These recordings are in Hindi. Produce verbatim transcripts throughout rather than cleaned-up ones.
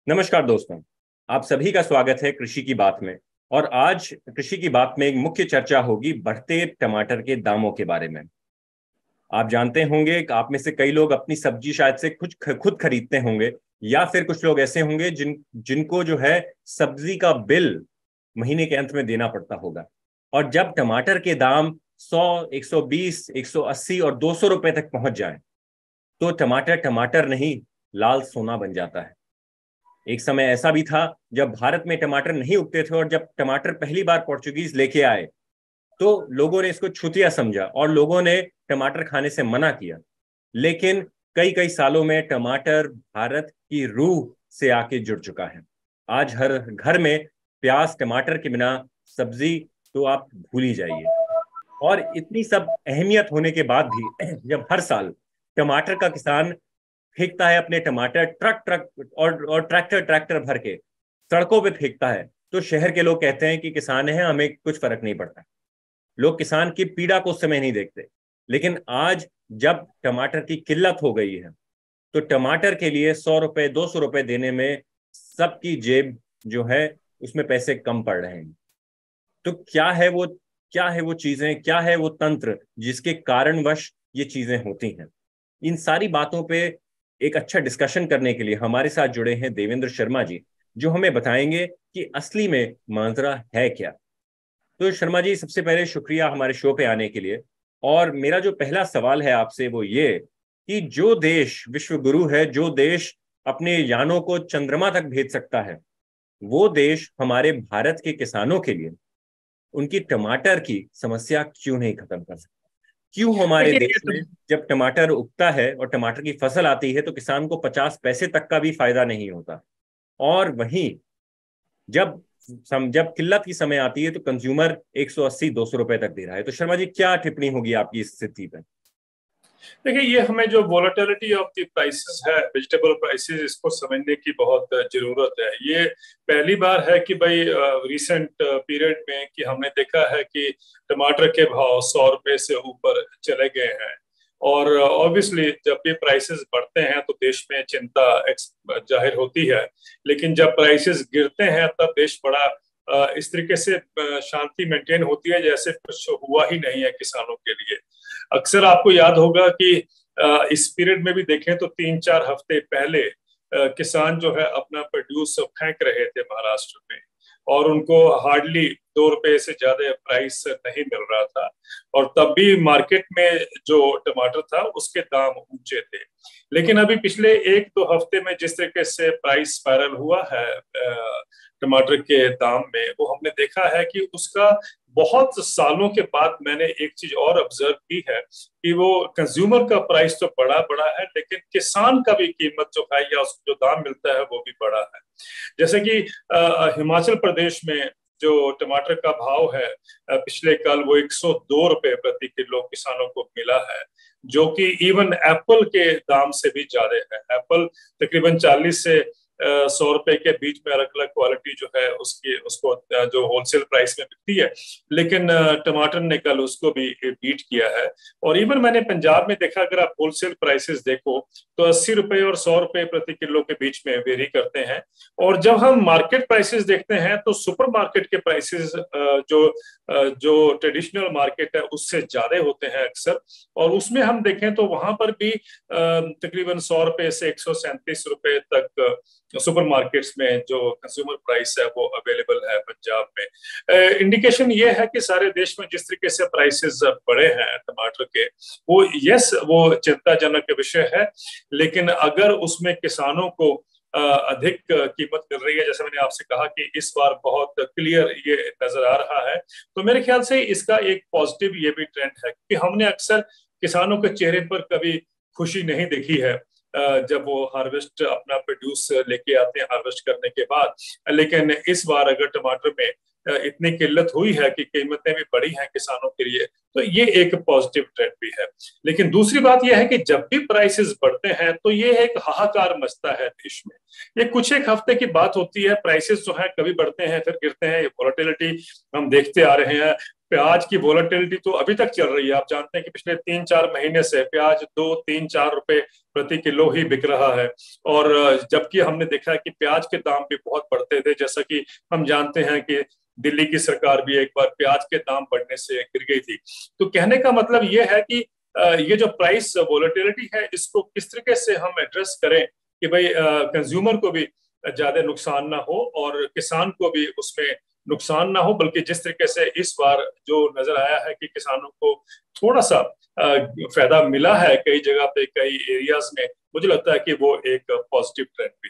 नमस्कार दोस्तों, आप सभी का स्वागत है कृषि की बात में। और आज कृषि की बात में एक मुख्य चर्चा होगी बढ़ते टमाटर के दामों के बारे में। आप जानते होंगे कि आप में से कई लोग अपनी सब्जी शायद से कुछ खुद खरीदते होंगे, या फिर कुछ लोग ऐसे होंगे जिन जिनको जो है सब्जी का बिल महीने के अंत में देना पड़ता होगा। और जब टमाटर के दाम सौ, एक सौ बीस, एक सौ अस्सी और दो सौ रुपए तक पहुंच जाए तो टमाटर टमाटर नहीं, लाल सोना बन जाता है। एक समय ऐसा भी था जब भारत में टमाटर नहीं उगते थे, और जब टमाटर पहली बार पोर्चुगीज लेके आए तो लोगों ने इसको छुतिया समझा और लोगों ने टमाटर खाने से मना किया। लेकिन कई कई सालों में टमाटर भारत की रूह से आके जुड़ चुका है। आज हर घर में प्याज टमाटर के बिना सब्जी तो आप भूल ही जाइए। और इतनी सब अहमियत होने के बाद भी जब हर साल टमाटर का किसान फेंकता है अपने टमाटर ट्रक ट्रक और और ट्रैक्टर ट्रैक्टर भर के सड़कों पे फेंकता है, तो शहर के लोग कहते हैं कि किसान है, हमें कुछ फर्क नहीं पड़ता। लोग किसान की पीड़ा को उस समय नहीं देखते। लेकिन आज जब टमाटर की किल्लत हो गई है तो टमाटर के लिए सौ रुपए दो सौ रुपए देने में सबकी जेब जो है उसमें पैसे कम पड़ रहे हैं। तो क्या है वो क्या है वो चीजें, क्या है वो तंत्र जिसके कारणवश ये चीजें होती हैं? इन सारी बातों पे एक अच्छा डिस्कशन करने के लिए हमारे साथ जुड़े हैं देवेंद्र शर्मा जी, जो हमें बताएंगे कि असली में माजरा है क्या। तो शर्मा जी, सबसे पहले शुक्रिया हमारे शो पे आने के लिए। और मेरा जो पहला सवाल है आपसे वो ये कि जो देश विश्व गुरु है, जो देश अपने यानों को चंद्रमा तक भेज सकता है, वो देश हमारे भारत के किसानों के लिए उनकी टमाटर की समस्या क्यों नहीं खत्म कर सकता? क्यों हमारे देखिए ये देश तो में जब टमाटर उगता है और टमाटर की फसल आती है तो किसान को पचास पैसे तक का भी फायदा नहीं होता, और वहीं जब सम, जब किल्लत की समय आती है तो कंज्यूमर एक सौ अस्सी दो सौ रुपए तक दे रहा है। तो शर्मा जी, क्या टिप्पणी होगी आपकी इस स्थिति पर? देखिए ये हमें जो वोलेटिलिटी ऑफ द प्राइसेस है, वेजिटेबल प्राइसेस, इसको समझने की बहुत जरूरत है। ये पहली बार है कि भाई रिसेंट पीरियड में कि हमने देखा है कि टमाटर के भाव सौ रुपए से ऊपर चले गए हैं। और ऑब्वियसली जब भी प्राइसेस बढ़ते हैं तो देश में चिंता जाहिर होती है, लेकिन जब प्राइसेस गिरते हैं तब देश बड़ा इस तरीके से शांति मेंटेन होती है जैसे कुछ हुआ ही नहीं है किसानों के लिए। अक्सर आपको याद होगा कि इस पीरियड में भी देखें तो तीन चार हफ्ते पहले किसान जो है अपना प्रोड्यूस फेंक रहे थे महाराष्ट्र में, और उनको हार्डली दो रुपए से ज्यादा प्राइस नहीं मिल रहा था। और तब भी मार्केट में जो टमाटर था उसके दाम ऊंचे थे। लेकिन अभी पिछले एक दो हफ्ते में जिस तरीके से प्राइस स्पाइरल हुआ है टमाटर के दाम में, वो हमने देखा है कि उसका बहुत सालों के बाद मैंने एक चीज और ऑब्जर्व की है कि वो कंज्यूमर का प्राइस तो बड़ा बड़ा है, लेकिन किसान का भी कीमत जो है या उसको जो दाम मिलता है वो भी बड़ा है। जैसे कि हिमाचल प्रदेश में जो टमाटर का भाव है पिछले कल वो एक सौ दो रुपए प्रति किलो किसानों को मिला है, जो कि इवन एप्पल के दाम से भी ज्यादा है। एप्पल तकरीबन चालीस से सौ रुपए के बीच में अलग अलग क्वालिटी जो है उसकी उसको जो होलसेल प्राइस में बिकती है, लेकिन टमाटर ने कल उसको भी बीट किया है। और इवन मैंने पंजाब में देखा, अगर आप होलसेल प्राइसेस देखो तो अस्सी रुपए और सौ रुपए प्रति किलो के बीच में वेरी करते हैं। और जब हम मार्केट प्राइसेस देखते हैं तो सुपर मार्केट के प्राइसेस जो जो ट्रेडिशनल मार्केट है उससे ज्यादा होते हैं अक्सर। और उसमें हम देखें तो वहां पर भी तकरीबन सौ रुपए से एक सौ सैंतीस रुपए तक सुपर मार्केट्स में जो कंज्यूमर प्राइस है वो अवेलेबल है पंजाब में। इंडिकेशन ये है कि सारे देश में जिस तरीके से प्राइसेस बढ़े हैं टमाटर के, वो यस वो चिंताजनक विषय है। लेकिन अगर उसमें किसानों को अधिक कीमत मिल रही है, जैसे मैंने आपसे कहा कि इस बार बहुत क्लियर ये नजर आ रहा है, तो मेरे ख्याल से इसका एक पॉजिटिव ये भी ट्रेंड है कि हमने अक्सर किसानों के चेहरे पर कभी खुशी नहीं देखी है जब वो हार्वेस्ट अपना प्रोड्यूस लेके आते हैं हार्वेस्ट करने के बाद। लेकिन इस बार अगर टमाटर में इतनी किल्लत हुई है कि कीमतें भी बढ़ी हैं किसानों के लिए, तो ये एक पॉजिटिव ट्रेंड भी है। लेकिन दूसरी बात यह है कि जब भी प्राइसेस बढ़ते हैं तो ये एक हाहाकार मचता है देश में। ये कुछ एक हफ्ते की बात होती है, प्राइसेस जो है कभी बढ़ते हैं फिर गिरते हैं, वोलेटिलिटी हम देखते आ रहे हैं। प्याज की वोलेटिलिटी तो अभी तक चल रही है। आप जानते हैं कि पिछले तीन चार महीने से प्याज दो तीन चार रुपए प्रति किलो ही बिक रहा है, और जबकि हमने देखा है कि प्याज के दाम भी बहुत बढ़ते थे। जैसा कि हम जानते हैं कि दिल्ली की सरकार भी एक बार प्याज के दाम बढ़ने से गिर गई थी। तो कहने का मतलब ये है कि ये जो प्राइस वोलेटिलिटी है, इसको किस तरीके से हम एड्रेस करें कि भाई कंज्यूमर को भी ज्यादा नुकसान ना हो और किसान को भी उसमें नुकसान ना हो, बल्कि जिस तरीके से इस बार जो नजर आया है कि किसानों को थोड़ा सा फायदा मिला है कई जगह पे, कई एरियाज में, मुझे लगता है कि वो एक पॉजिटिव ट्रेंड भी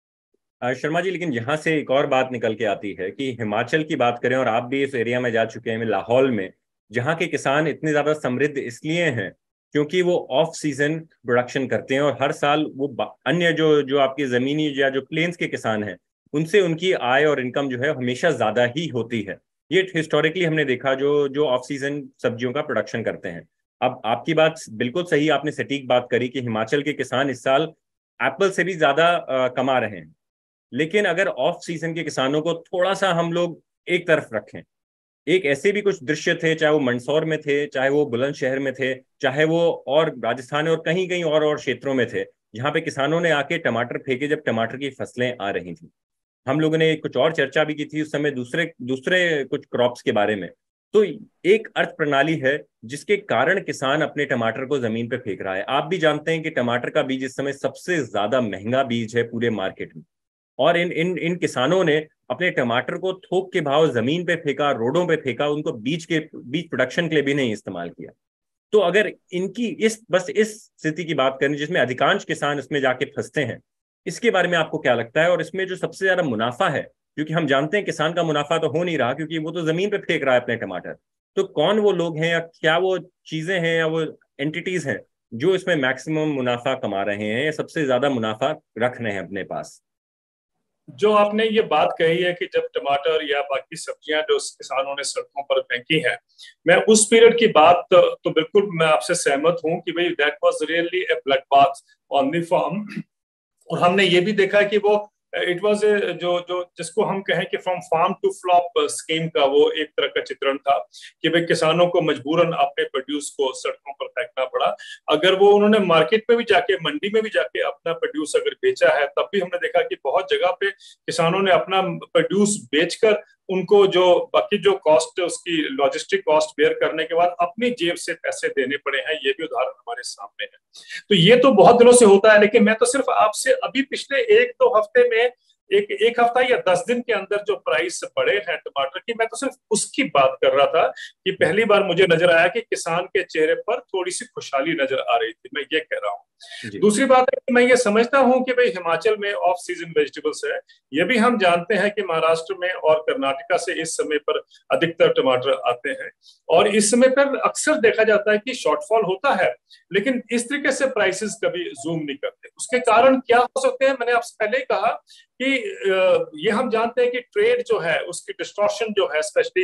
है। शर्मा जी, लेकिन यहाँ से एक और बात निकल के आती है कि हिमाचल की बात करें, और आप भी इस एरिया में जा चुके हैं, लाहौल में, जहाँ के किसान इतने ज्यादा समृद्ध इसलिए हैं क्योंकि वो ऑफ सीजन प्रोडक्शन करते हैं, और हर साल वो अन्य जो जो आपके जमीनी या जो प्लेन्स के किसान हैं उनसे उनकी आय और इनकम जो है हमेशा ज्यादा ही होती है। ये हिस्टोरिकली हमने देखा, जो जो ऑफ सीजन सब्जियों का प्रोडक्शन करते हैं। अब आपकी बात बिल्कुल सही, आपने सटीक बात करी कि हिमाचल के किसान इस साल एप्पल से भी ज्यादा कमा रहे हैं। लेकिन अगर ऑफ सीजन के किसानों को थोड़ा सा हम लोग एक तरफ रखें, एक ऐसे भी कुछ दृश्य थे, चाहे वो मंदसौर में थे, चाहे वो बुलंदशहर में थे, चाहे वो और राजस्थान और कहीं कहीं और और क्षेत्रों में थे, जहां पे किसानों ने आके टमाटर फेंके जब टमाटर की फसलें आ रही थी। हम लोगों ने कुछ और चर्चा भी की थी उस समय दूसरे दूसरे कुछ क्रॉप्स के बारे में। तो एक अर्थ प्रणाली है जिसके कारण किसान अपने टमाटर को जमीन पे फेंक रहा है। आप भी जानते हैं कि टमाटर का बीज इस समय सबसे ज्यादा महंगा बीज है पूरे मार्केट में, और इन इन इन किसानों ने अपने टमाटर को थोक के भाव जमीन पे फेंका, रोडों पे फेंका, उनको बीज के बीज प्रोडक्शन के लिए भी नहीं इस्तेमाल किया। तो अगर इनकी इस बस इस स्थिति की बात करें जिसमें अधिकांश किसान इसमें जाके फंसते हैं, इसके बारे में आपको क्या लगता है? और इसमें जो सबसे ज्यादा मुनाफा है, क्योंकि हम जानते हैं किसान का मुनाफा तो हो नहीं रहा क्योंकि वो तो जमीन पे फेंक रहा है अपने टमाटर, तो कौन वो लोग हैं या क्या वो चीजें हैं या वो एंटिटीज हैं जो इसमें मैक्सिमम मुनाफा कमा रहे हैं या सबसे ज्यादा मुनाफा रख रहे हैं अपने पास? जो आपने ये बात कही है कि जब टमाटर या बाकी सब्जियां जो किसानों ने सड़कों पर फेंकी हैं, मैं उस पीरियड की बात तो, तो बिल्कुल मैं आपसे सहमत हूं कि भाई that was really a blood bath on the farm. और हमने ये भी देखा कि वो इट वाज जो जो जिसको हम कहें कि from farm to flop scheme का वो एक तरह का चित्रण था कि भाई किसानों को मजबूरन अपने प्रोड्यूस को सड़कों पर फेंकना पड़ा। अगर वो उन्होंने मार्केट में भी जाके, मंडी में भी जाके अपना प्रोड्यूस अगर बेचा है, तब भी हमने देखा कि बहुत जगह पे किसानों ने अपना प्रोड्यूस बेचकर उनको जो बाकी जो कॉस्ट, उसकी लॉजिस्टिक कॉस्ट बेयर करने के बाद अपनी जेब से पैसे देने पड़े हैं। ये भी उदाहरण हमारे सामने है। तो ये तो बहुत दिनों से होता है, लेकिन मैं तो सिर्फ आपसे अभी पिछले एक दो हफ्ते में, एक एक हफ्ता या दस दिन के अंदर जो प्राइस बढ़े हैं टमाटर की, मैं तो सिर्फ उसकी बात कर रहा था कि पहली बार मुझे नजर आया कि किसान के चेहरे पर थोड़ी सी खुशहाली नजर आ रही थी। मैं ये कह रहा हूँ। दूसरी बात है कि मैं ये समझता हूं कि भाई हिमाचल में ऑफ सीजन वेजिटेबल्स है। ये भी हम जानते हैं कि महाराष्ट्र में और कर्नाटका से इस समय पर अधिकतर टमाटर आते हैं, और इस समय पर अक्सर देखा जाता है कि शॉर्टफॉल होता है, लेकिन इस तरीके से प्राइसेस कभी जूम नहीं करते। उसके कारण क्या हो सकते हैं, मैंने आपसे पहले ही कहा कि ये हम जानते हैं कि ट्रेड जो है उसकी डिस्टॉर्शन जो है, स्पेशली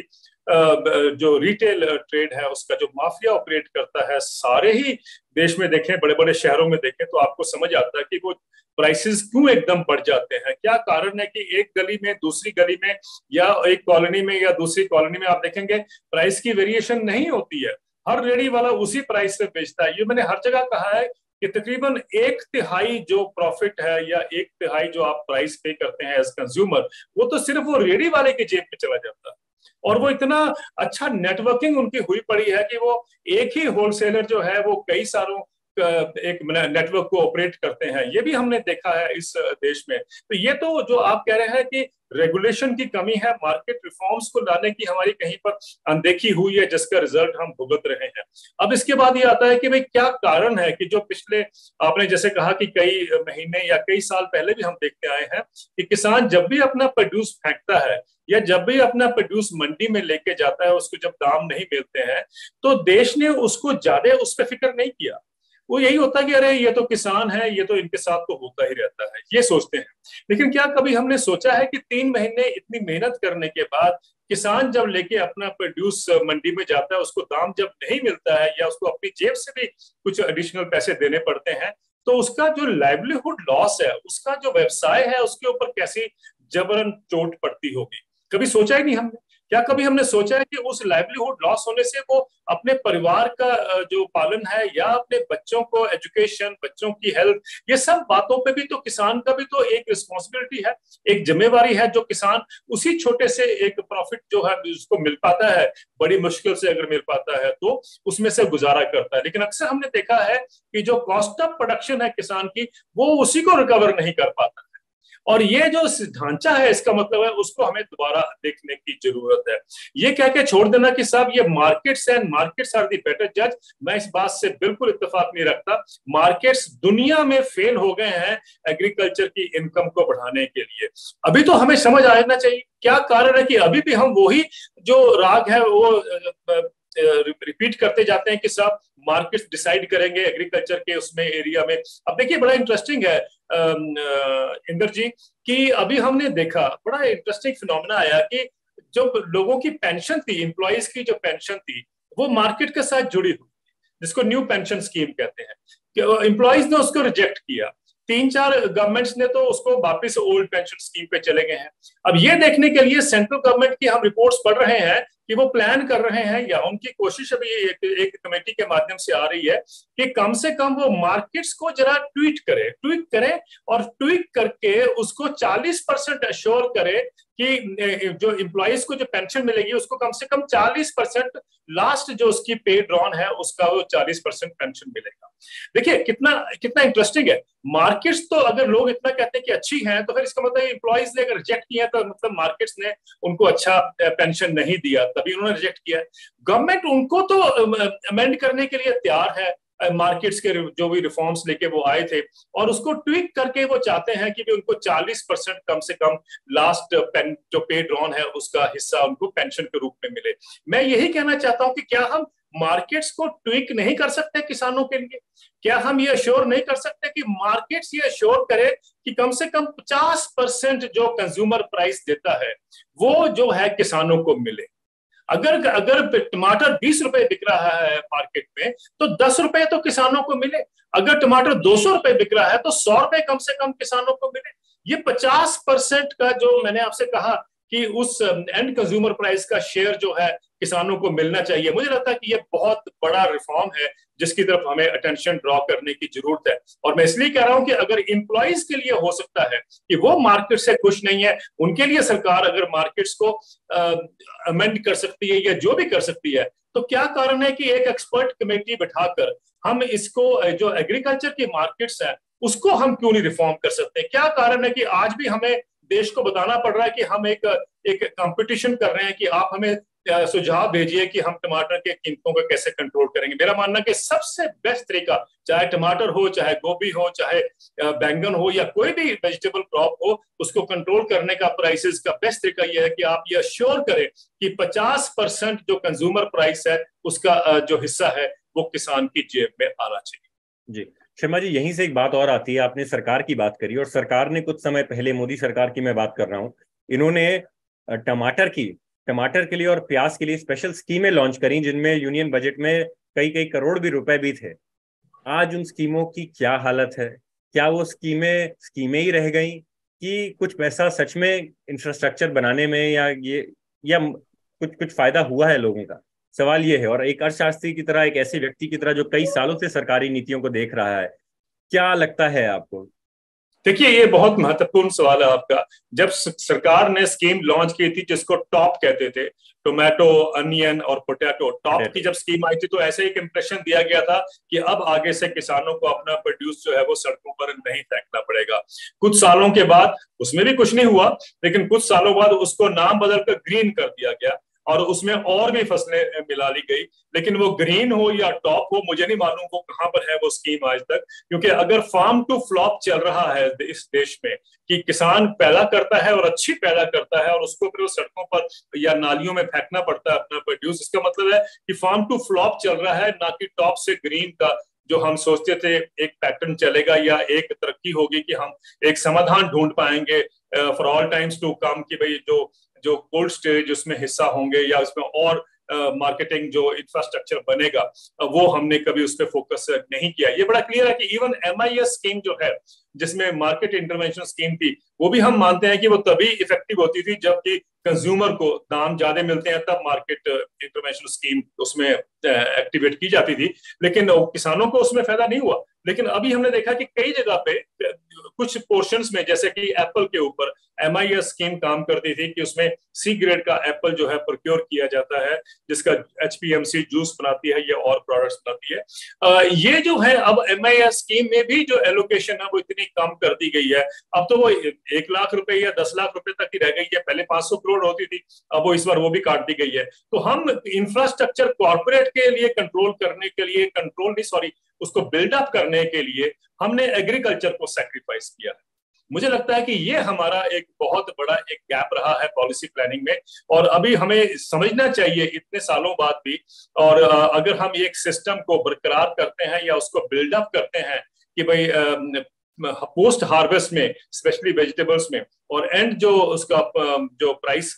जो रिटेल ट्रेड है उसका जो माफिया ऑपरेट करता है, सारे ही देश में देखें, बड़े बड़े शहरों में देखें, तो आपको समझ आता है कि वो प्राइसेस क्यों एकदम बढ़ जाते हैं। क्या कारण है कि एक गली में दूसरी गली में या एक कॉलोनी में या दूसरी कॉलोनी में आप देखेंगे प्राइस की वेरिएशन नहीं होती है, हर रेडी वाला उसी प्राइस पे बेचता है। ये मैंने हर जगह कहा है कि तकरीबन एक तिहाई जो प्रॉफिट है या एक तिहाई जो आप प्राइस पे करते हैं एज कंज्यूमर, वो तो सिर्फ वो रेडी वाले की जेब में चला जाता है। और वो इतना अच्छा नेटवर्किंग उनकी हुई पड़ी है कि वो एक ही होलसेलर जो है वो कई सारों एक नेटवर्क को ऑपरेट करते हैं। ये भी हमने देखा है इस देश में। तो ये तो जो आप कह रहे हैं कि रेगुलेशन की कमी है, मार्केट रिफॉर्म्स को लाने की हमारी कहीं पर अनदेखी हुई है, जिसका रिजल्ट हम भुगत रहे हैं। अब इसके बाद ये आता है कि भाई क्या कारण है कि जो पिछले, आपने जैसे कहा कि कई महीने या कई साल पहले भी हम देखते आए हैं कि किसान जब भी अपना प्रोड्यूस फेंकता है या जब भी अपना प्रोड्यूस मंडी में लेके जाता है, उसको जब दाम नहीं मिलते हैं, तो देश ने उसको ज्यादा उस पर फिक्र नहीं किया। वो यही होता है कि अरे ये तो किसान है, ये तो इनके साथ तो होता ही रहता है, ये सोचते हैं। लेकिन क्या कभी हमने सोचा है कि तीन महीने इतनी मेहनत करने के बाद किसान जब लेके अपना प्रोड्यूस मंडी में जाता है, उसको दाम जब नहीं मिलता है या उसको अपनी जेब से भी कुछ एडिशनल पैसे देने पड़ते हैं, तो उसका जो लाइवलीहुड लॉस है, उसका जो व्यवसाय है, उसके ऊपर कैसी जबरन चोट पड़ती होगी, कभी सोचा ही नहीं हमने। क्या कभी हमने सोचा है कि उस लाइवलीहुड लॉस होने से वो अपने परिवार का जो पालन है या अपने बच्चों को एजुकेशन, बच्चों की हेल्थ, ये सब बातों पे भी तो किसान का भी तो एक रिस्पॉन्सिबिलिटी है, एक जिम्मेवारी है, जो किसान उसी छोटे से एक प्रॉफिट जो है उसको मिल पाता है, बड़ी मुश्किल से अगर मिल पाता है तो उसमें से गुजारा करता है। लेकिन अक्सर हमने देखा है कि जो कॉस्ट ऑफ प्रोडक्शन है किसान की, वो उसी को रिकवर नहीं कर पाता। और ये जो ढांचा है, इसका मतलब है उसको हमें दोबारा देखने की जरूरत है। ये कह के छोड़ देना कि साहब ये markets and markets are the better जज, मैं इस बात से बिल्कुल इत्तेफाक नहीं रखता। मार्केट्स दुनिया में फेल हो गए हैं एग्रीकल्चर की इनकम को बढ़ाने के लिए। अभी तो हमें समझ आना चाहिए क्या कारण है कि अभी भी हम वही जो राग है वो रिपीट करते जाते हैं कि साहब मार्केट्स डिसाइड करेंगे एग्रीकल्चर के उसमें एरिया में। अब देखिए बड़ा इंटरेस्टिंग है इंदर जी कि अभी हमने देखा बड़ा इंटरेस्टिंग फिनोमेना आया कि जो लोगों की पेंशन थी, एम्प्लॉइज की जो पेंशन थी, वो मार्केट के साथ जुड़ी हुई, जिसको न्यू पेंशन स्कीम कहते हैं, कि एम्प्लॉइज ने उसको रिजेक्ट किया। तीन चार गवर्नमेंट्स ने तो उसको वापस ओल्ड पेंशन स्कीम पे चले गए हैं। अब ये देखने के लिए सेंट्रल गवर्नमेंट की हम रिपोर्ट्स पढ़ रहे हैं कि वो प्लान कर रहे हैं या उनकी कोशिश अभी एक, एक कमेटी के माध्यम से आ रही है कि कम से कम वो मार्केट्स को जरा ट्वीट करे ट्वीट करे और ट्वीट करके उसको चालीस परसेंट अश्योर करे कि जो एम्प्लॉइज को जो पेंशन मिलेगी उसको कम से कम चालीस परसेंट लास्ट जो उसकी पे ड्रॉन है उसका वो चालीस परसेंट पेंशन मिलेगा। देखिए कितना कितना इंटरेस्टिंग है। मार्केट्स तो अगर लोग इतना कहते हैं कि अच्छी हैं तो फिर इसका मतलब एम्प्लॉइज ने अगर रिजेक्ट किया तो मतलब मार्केट्स ने उनको अच्छा पेंशन नहीं दिया, तभी उन्होंने रिजेक्ट किया। गवर्नमेंट उनको तो अमेंड करने के लिए तैयार है, मार्केट्स के जो भी रिफॉर्म्स लेके वो आए थे, और उसको ट्वीट करके वो चाहते हैं कि भी उनको चालीस परसेंट कम से कम लास्ट पेन जो पे ड्रॉन है उसका हिस्सा उनको पेंशन के रूप में मिले। मैं यही कहना चाहता हूं कि क्या हम मार्केट्स को ट्वीक नहीं कर सकते किसानों के लिए? क्या हम ये अश्योर नहीं कर सकते कि मार्केट्स ये अश्योर करे कि कम से कम पचास परसेंट जो कंज्यूमर प्राइस देता है वो जो है किसानों को मिले? अगर अगर टमाटर बीस रुपए बिक रहा है मार्केट में तो दस रुपए तो किसानों को मिले। अगर टमाटर दो सौ रुपए बिक रहा है तो सौ रुपए कम से कम किसानों को मिले। ये पचास परसेंट का जो मैंने आपसे कहा कि उस एंड कंज्यूमर प्राइस का शेयर जो है किसानों को मिलना चाहिए, मुझे लगता है कि ये बहुत बड़ा रिफॉर्म है जिसकी तरफ हमें अटेंशन ड्रॉ करने की जरूरत है। और मैं इसलिए कह रहा हूं कि अगर एम्प्लॉइज के लिए हो सकता है कि वो मार्केट से खुश नहीं है, उनके लिए सरकार अगर मार्केट्स को अमेंड कर सकती है या जो भी कर सकती है, तो क्या कारण है कि एक एक्सपर्ट कमेटी बिठाकर हम इसको जो एग्रीकल्चर की मार्केट्स है उसको हम क्यों नहीं रिफॉर्म कर सकते? क्या कारण है कि आज भी हमें देश को बताना पड़ रहा है कि हम एक एक कंपटीशन कर रहे हैं कि आप हमें सुझाव भेजिए कि हम टमाटर के कीमतों को कैसे कंट्रोल करेंगे। मेरा मानना है कि सबसे बेस्ट तरीका, चाहे टमाटर हो, चाहे गोभी हो, चाहे बैंगन हो या कोई भी वेजिटेबल क्रॉप हो, उसको कंट्रोल करने का प्राइसेस का बेस्ट तरीका यह है कि आप ये अश्योर करें कि पचास परसेंट जो कंज्यूमर प्राइस है उसका जो हिस्सा है वो किसान की जेब में आना चाहिए। जी शर्मा जी, यहीं से एक बात और आती है। आपने सरकार की बात करी और सरकार ने कुछ समय पहले, मोदी सरकार की मैं बात कर रहा हूं, इन्होंने टमाटर की टमाटर के लिए और प्याज के लिए स्पेशल स्कीमें लॉन्च करी जिनमें यूनियन बजट में कई कई करोड़ भी रुपए भी थे। आज उन स्कीमों की क्या हालत है? क्या वो स्कीमें स्कीमें ही रह गई कि कुछ पैसा सच में इंफ्रास्ट्रक्चर बनाने में या ये या कुछ कुछ फायदा हुआ है लोगों का? सवाल ये है। और एक अर्थशास्त्री की तरह, एक ऐसे व्यक्ति की तरह जो कई सालों से सरकारी नीतियों को देख रहा है, क्या लगता है आपको? देखिए ये बहुत महत्वपूर्ण सवाल है आपका। जब सरकार ने स्कीम लॉन्च की थी जिसको टॉप कहते थे, टोमेटो, अनियन और पोटैटो, टॉप की जब स्कीम आई थी तो ऐसे एक इंप्रेशन दिया गया था कि अब आगे से किसानों को अपना प्रोड्यूस जो है वो सड़कों पर नहीं फेंकना पड़ेगा। कुछ सालों के बाद उसमें भी कुछ नहीं हुआ, लेकिन कुछ सालों बाद उसको नाम बदलकर ग्रीन कर दिया गया और उसमें और भी फसलें मिला ली गई। लेकिन वो ग्रीन हो या टॉप हो, मुझे नहीं मालूम वो कहां पर है वो स्कीम आज तक। क्योंकि अगर फार्म टू फ्लॉप चल रहा है इस देश में कि किसान पैदा करता है और अच्छी पैदा करता है और उसको फिर वो सड़कों पर या नालियों में फेंकना पड़ता है अपना प्रोड्यूस, इसका मतलब है कि फार्म टू फ्लॉप चल रहा है, ना कि टॉप से ग्रीन का जो हम सोचते थे एक पैटर्न चलेगा या एक तरक्की होगी कि हम एक समाधान ढूंढ पाएंगे for all times to come कि भाई जो जो कोल्ड स्टोरेज उसमें हिस्सा होंगे या उसमें और मार्केटिंग जो इंफ्रास्ट्रक्चर बनेगा वो हमने कभी उस पर फोकस नहीं किया। ये बड़ा क्लियर है कि even M I S scheme जो है जिसमें मार्केट इंटरवेंशन स्कीम थी वो भी हम मानते हैं कि वो तभी इफेक्टिव होती थी जबकि कंज्यूमर को दाम ज्यादा मिलते हैं तब मार्केट इंटरवेंशन स्कीम उसमें एक्टिवेट की जाती थी, लेकिन किसानों को उसमें फायदा नहीं हुआ। लेकिन अभी हमने देखा कि कई जगह पे कुछ पोर्शंस में जैसे कि एप्पल के ऊपर एम आई एस स्कीम काम करती थी कि उसमें सी ग्रेड का एप्पल जो है प्रोक्योर किया जाता है जिसका H P M C juice बनाती है या और प्रोडक्ट्स बनाती है। आ, ये जो है अब एम आई एस स्कीम में भी जो एलोकेशन है वो इतनी कम कर दी गई है, अब तो वो एक लाख रुपए या दस लाख रुपए तक ही रह गई है, पहले पांच सौ करोड़ होती थी, अब वो इस बार वो भी काट दी गई है। तो हम इंफ्रास्ट्रक्चर कॉर्पोरेट के लिए कंट्रोल करने के लिए कंट्रोल नहीं सॉरी उसको बिल्डअप करने के लिए हमने एग्रीकल्चर को सैक्रिफाइस किया है। मुझे लगता है कि ये हमारा एक बहुत बड़ा एक गैप रहा है पॉलिसी प्लानिंग में, और अभी हमें समझना चाहिए इतने सालों बाद भी, और अगर हम एक सिस्टम को बरकरार करते हैं या उसको बिल्डअप करते हैं कि भाई पोस्ट हार्वेस्ट में स्पेशली वेजिटेबल्स में और एंड जो उसका जो प्राइस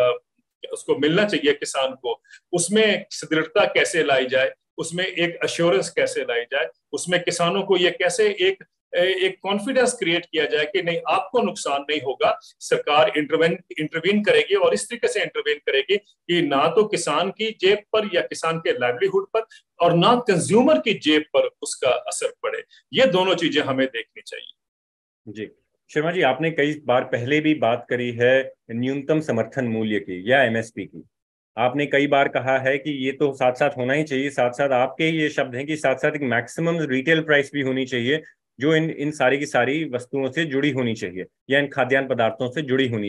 उसको मिलना चाहिए किसान को, उसमें दृढ़ता कैसे लाई जाए, उसमें एक अश्योरेंस कैसे लाई जाए, उसमें किसानों को ये कैसे एक एक कॉन्फिडेंस क्रिएट किया जाए कि नहीं आपको नुकसान नहीं होगा, सरकार इंटरवेन इंटरवीन करेगी और इस तरीके से इंटरवीन करेगी कि ना तो किसान की जेब पर या किसान के लाइवलीहुड पर और ना कंज्यूमर की जेब पर उसका असर पड़े। ये दोनों चीजें हमें देखनी चाहिए। जी शर्मा जी, आपने कई बार पहले भी बात करी है न्यूनतम समर्थन मूल्य की या एम एस पी की। आपने कई बार कहा है कि ये तो साथ साथ होना ही चाहिए, साथ साथ आपके ये शब्द हैं कि साथ साथ एक मैक्सिमम रिटेल प्राइस भी होनी चाहिए जो इन इन सारी की सारी वस्तुओं से जुड़ी होनी चाहिए या इन खाद्यान्न पदार्थों से जुड़ी होनी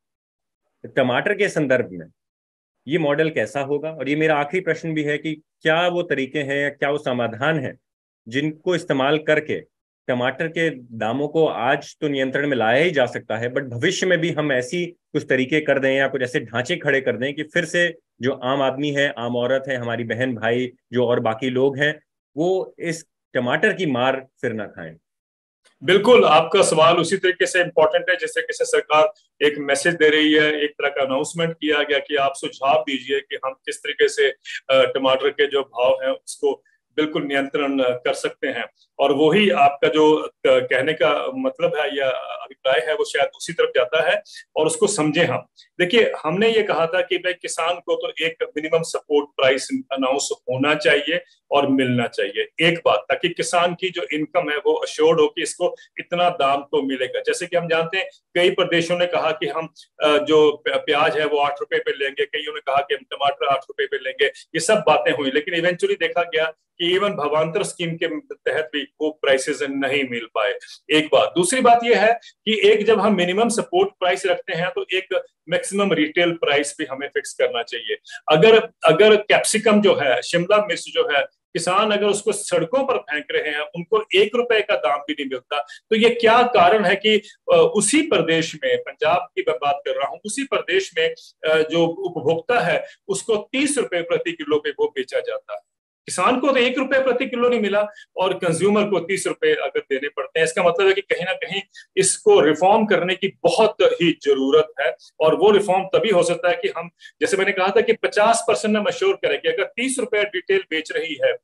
चाहिए। टमाटर के संदर्भ में ये मॉडल कैसा होगा? और ये मेरा आखिरी प्रश्न भी है कि क्या वो तरीके हैं या क्या वो समाधान है जिनको इस्तेमाल करके टमाटर के दामों को आज तो नियंत्रण में लाया ही जा सकता है, बट भविष्य में भी हम ऐसी कुछ तरीके कर दें या कुछ ऐसे ढांचे खड़े कर दें कि फिर से जो आम आदमी है, आम औरत है, हमारी बहन भाई जो और बाकी लोग हैं, वो इस टमाटर की मार फिर ना खाएं। बिल्कुल, आपका सवाल उसी तरीके से इम्पोर्टेंट है जैसे किसी सरकार एक मैसेज दे रही है, एक तरह का अनाउंसमेंट किया गया कि आप सुझाव दीजिए कि हम किस तरीके से टमाटर के जो भाव हैं उसको बिल्कुल नियंत्रण कर सकते हैं, और वही आपका जो कहने का मतलब है या अभिप्राय है वो शायद उसी तरफ जाता है, और उसको समझें हम। देखिए, हमने ये कहा था कि भाई किसान को तो एक मिनिमम सपोर्ट प्राइस अनाउंस होना चाहिए और मिलना चाहिए, एक बात, ताकि किसान की जो इनकम है वो अश्योर्ड हो कि इसको इतना दाम तो मिलेगा। जैसे कि हम जानते हैं कई प्रदेशों ने कहा कि हम जो प्याज है वो आठ रुपए पे लेंगे, कईयों ने कहा कि हम टमाटर आठ रुपए पे लेंगे, ये सब बातें हुई, लेकिन इवेंचुअली देखा गया कि इवन भवांतर स्कीम के तहत भी वो प्राइसेस नहीं मिल पाए। एक बात, दूसरी बात यह है कि एक जब हम मिनिमम सपोर्ट प्राइस रखते हैं तो एक मैक्सिमम रिटेल प्राइस भी हमें फिक्स करना चाहिए। अगर अगर कैप्सिकम जो है, शिमला मिर्च जो है, किसान अगर उसको सड़कों पर फेंक रहे हैं, उनको एक रुपए का दाम भी नहीं मिलता, तो ये क्या कारण है कि उसी प्रदेश में, पंजाब की मैं बात कर रहा हूं, उसी प्रदेश में जो उपभोक्ता है उसको तीस रुपए प्रति किलो पे वो बेचा जाता है। किसान को तो एक रुपए प्रति किलो नहीं मिला और कंज्यूमर को तीस रुपए अगर देने पड़ते हैं। इसका मतलब है कि कहीं ना कहीं इसको रिफॉर्म करने की बहुत ही जरूरत है, और वो रिफॉर्म तभी हो सकता है कि हम, जैसे मैंने कहा था कि पचास परसेंट हम अश्योर करें कि अगर तीस रुपए डिटेल बेच रही है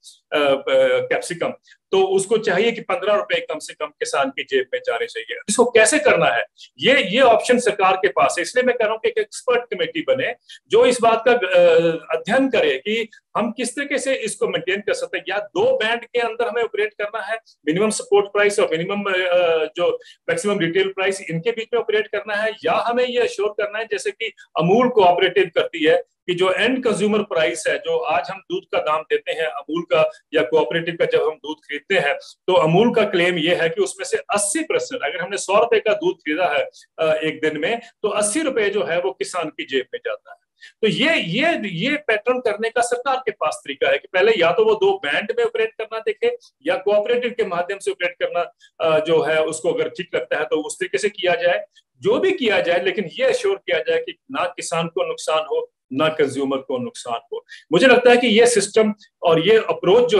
कैप्सिकम, तो उसको चाहिए कि पंद्रह रुपए कम से कम किसान की जेब में जाने चाहिए। इसको कैसे करना है, ये ये ऑप्शन सरकार के पास है। इसलिए मैं कह रहा हूं कि एक एक्सपर्ट कमेटी बने जो इस बात का अध्ययन करे कि हम किस तरीके से इसको मेंटेन कर सकते हैं। या दो बैंड के अंदर हमें ऑपरेट करना है, मिनिमम सपोर्ट प्राइस और मिनिमम जो मैक्सिमम रिटेल प्राइस, इनके बीच में ऑपरेट करना है, या हमें ये अश्योर करना है जैसे कि अमूल कोऑपरेटिव करती है कि जो एंड कंज्यूमर प्राइस है, जो आज हम दूध का दाम देते हैं अमूल का या कोऑपरेटिव का, जब हम दूध खरीदते हैं तो अमूल का क्लेम यह है कि उसमें से अस्सी परसेंट, अगर हमने सौ रुपए का दूध खरीदा है एक दिन में, तो अस्सी रुपए जो है वो किसान की जेब में जाता है। तो ये ये ये पैटर्न करने का सरकार के पास तरीका है कि पहले या तो वो दो बैंड में ऑपरेट करना देखे, या कोऑपरेटिव के माध्यम से ऑपरेट करना जो है उसको अगर ठीक लगता है तो उस तरीके से किया जाए। जो भी किया जाए, लेकिन ये अश्योर किया जाए कि ना किसान को नुकसान हो, ना कंज्यूमर को नुकसान हो। मुझे लगता है कि ये सिस्टम और ये अप्रोच जो है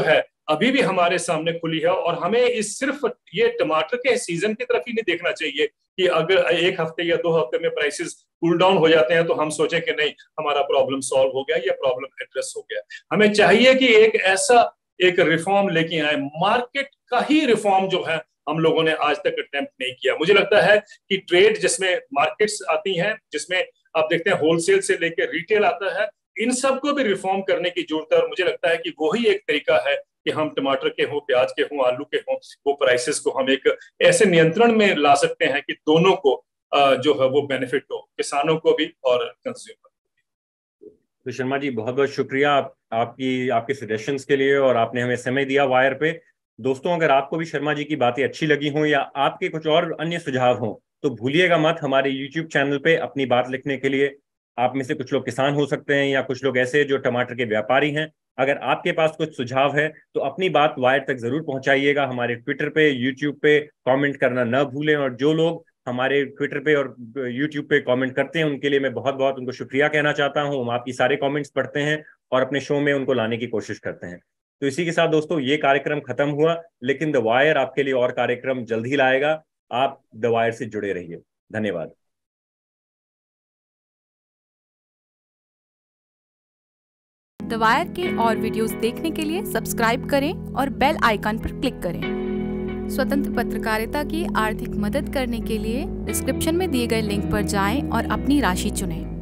अभी भी हमारे सामने खुली है और हमें इस सिर्फ ये टमाटर के सीजन की तरफ ही नहीं देखना चाहिए कि अगर एक हफ्ते या दो हफ्ते में प्राइसेस कूल डाउन हो जाते हैं तो हम सोचें कि नहीं हमारा प्रॉब्लम सॉल्व हो गया या प्रॉब्लम एड्रेस हो गया। हमें चाहिए कि एक ऐसा एक रिफॉर्म लेके आए, मार्केट का ही रिफॉर्म जो है हम लोगों ने आज तक अटेम्प्ट नहीं किया। मुझे लगता है कि ट्रेड जिसमें मार्केट्स आती हैं, जिसमें आप देखते हैं होलसेल से लेकर रिटेल आता है, इन सबको भी रिफॉर्म करने की जरूरत है और मुझे लगता है कि वही एक तरीका है कि हम टमाटर के हों, प्याज के हों, आलू के हों, वो प्राइसेस को हम एक ऐसे नियंत्रण में ला सकते हैं कि दोनों को जो है वो बेनिफिट हो, किसानों को भी और कंज्यूमर को भी। तो शर्मा जी बहुत बहुत शुक्रिया आप, आपकी आपके सजेशंस के लिए, और आपने हमें समय दिया वायर पे। दोस्तों, अगर आपको भी शर्मा जी की बातें अच्छी लगी हों या आपके कुछ और अन्य सुझाव हों तो भूलिएगा मत हमारे यूट्यूब चैनल पे अपनी बात लिखने के लिए। आप में से कुछ लोग किसान हो सकते हैं या कुछ लोग ऐसे जो टमाटर के व्यापारी हैं। अगर आपके पास कुछ सुझाव है तो अपनी बात वायर तक जरूर पहुंचाइएगा। हमारे ट्विटर पे, यूट्यूब पे कमेंट करना न भूलें। और जो लोग हमारे ट्विटर पे और यूट्यूब पे कमेंट करते हैं उनके लिए मैं बहुत बहुत उनको शुक्रिया कहना चाहता हूं। हम आपकी सारे कमेंट्स पढ़ते हैं और अपने शो में उनको लाने की कोशिश करते हैं। तो इसी के साथ दोस्तों ये कार्यक्रम खत्म हुआ, लेकिन द वायर आपके लिए और कार्यक्रम जल्द ही लाएगा। आप द वायर से जुड़े रहिए। धन्यवाद। द वायर के और वीडियोस देखने के लिए सब्सक्राइब करें और बेल आइकन पर क्लिक करें। स्वतंत्र पत्रकारिता की आर्थिक मदद करने के लिए डिस्क्रिप्शन में दिए गए लिंक पर जाएं और अपनी राशि चुनें।